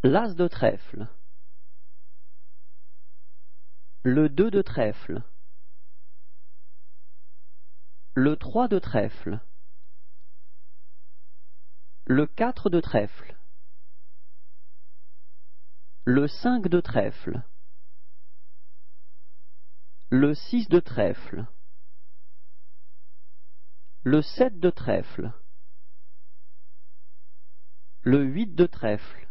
l'as de trèfle, le 2 de trèfle, le 3 de trèfle, le 4 de trèfle, le 5 de trèfle, le 6 de trèfle, le 7 de trèfle, le 8 de trèfle,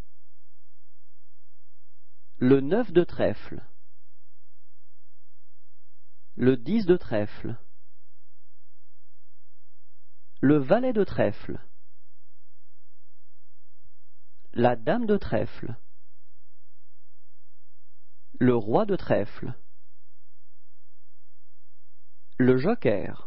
le 9 de trèfle, le 10 de trèfle, le valet de trèfle, la dame de trèfle, le roi de trèfle, le joker.